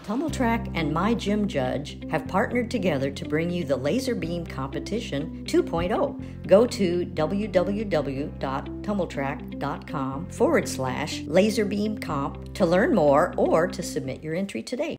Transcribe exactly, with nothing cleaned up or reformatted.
TumbleTrack and My Gym Judge have partnered together to bring you the Laser Beam Competition two point oh. Go to www.tumbletrack.com forward slash laserbeamcomp to learn more or to submit your entry today.